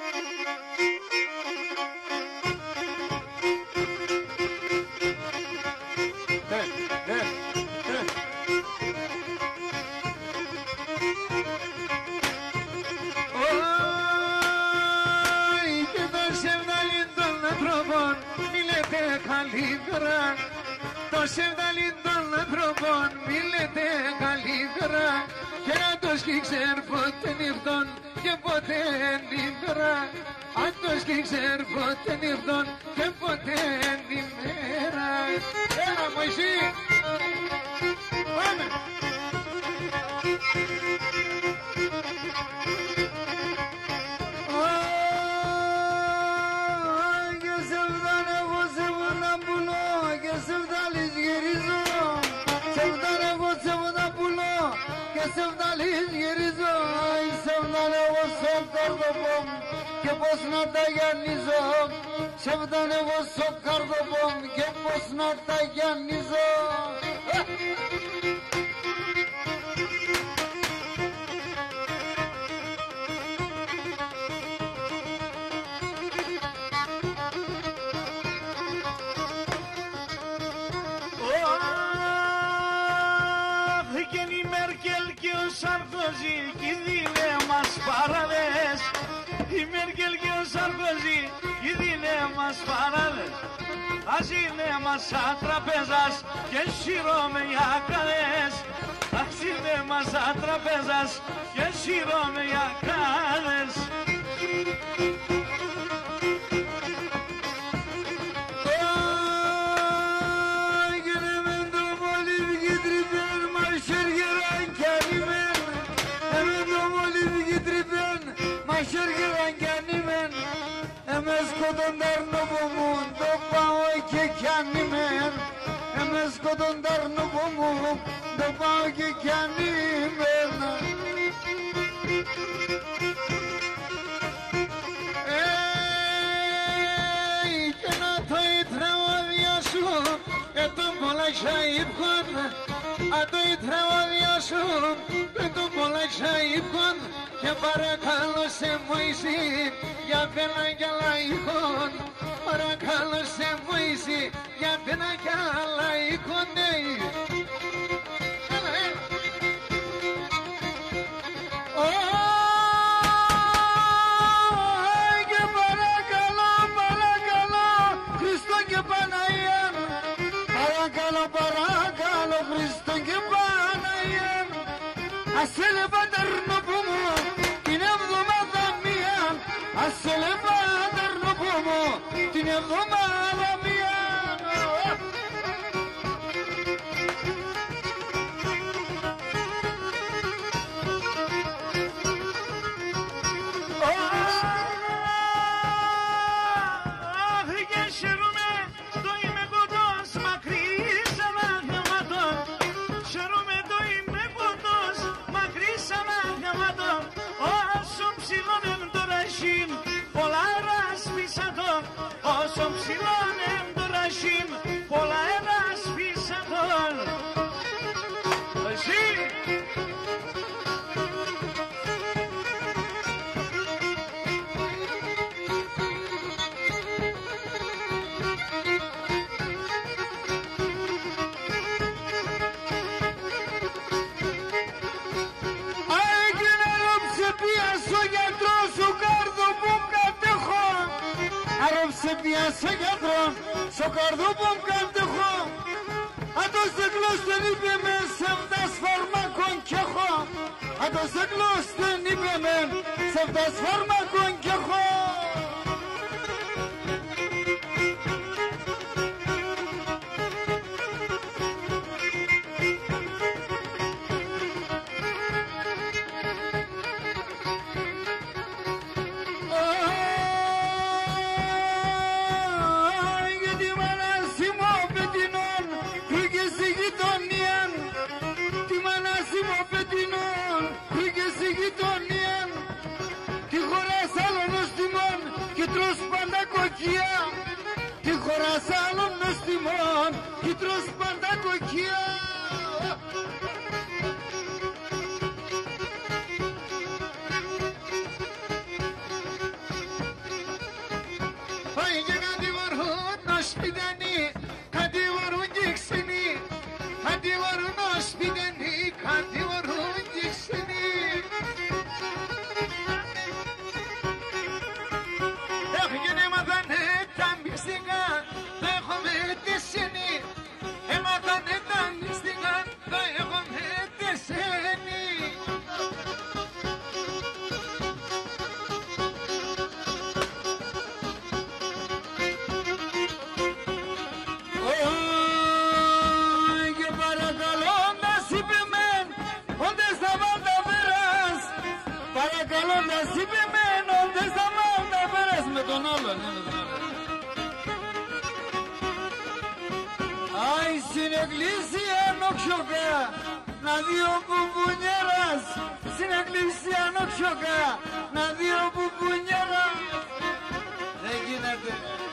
καλύτερα, το σεβδαλί των ανθρώπων μίλετε καλύτερα και να το σκίξερ ποτέ νυχτών και ποτέ νύμερα, αν το σκίξερ ποτέ νυχτών και ποτέ νύμερα. Έλα Μωυσή, πάμε! Σεβδαλής γυρίζω, η σεβδαλέ εγώ στον καρδοπόμ και πως να τα γιαννίζω. Σεβδαλέ εγώ στον καρδοπόμ και πως να τα γιαννίζω. Σαρκοζή κι δίνε μας παράδες, η Μέρκελ και ο Σαρκοζή κι δίνε μας παράδες. Ας είναι μας σαν τραπέζας και σιρώμε οι ακάδες, ας είναι μας σαν τραπέζας και σιρώμε οι ακάδες. Εμείς κοντοντάρ νοπομούν το πάω και κι ανήμεν. Εμείς κοντοντάρ νοπομούν το πάω και κι ανήμεν. Και να το η τραγωδία σου τον πολλάξα ύπχον. Αν το η τραγωδία σου τον πολλάξα ύπχον. Και παρακαλώ σε Μωυσή για πένα κι άλλα ηχόν. Παρακαλώ σε Μωυσή για πένα κι άλλα ηχόν. Έλα, έλα. Και παρακαλώ, παρακαλώ Χριστό και Παναγία. Παρακαλώ, παρακαλώ Χριστό και Παναγία. Ας έλεπα τερνοπούμου την εβδομάδα μία. Ας έλεπα τερνοπούμου την εβδομάδα μία. Αχ και χαίρομαι το είμαι κοντός μακρύς αναγνωμάτων. Χαίρομαι το είμαι κοντός μακρύς αναγνωμάτων. Όσο ψηλώνεν το ραχήν πολλά ερασπίσατο. Όσο ψηλώνεν το ραχήν πολλά ερασπίσατο. Εσύ σε πιάσε γιατρό, στο καρδό που κατέχω. Αν το στεκλός δεν είπε με σεβδάς φαρμάκων κι έχω. Αν το στεκλός δεν είπε με σεβδάς φαρμάκων κι έχω. Τη χώρα σ' άλλων νοστιμών κι τρως πάντα κοκκιά. Άι στην εκκλησία νοξιόκα, να δει ο πουμπουνιέρας. Στην εκκλησία νοξιόκα, να δει ο πουμπουνιέρας. Δεν γίνεται.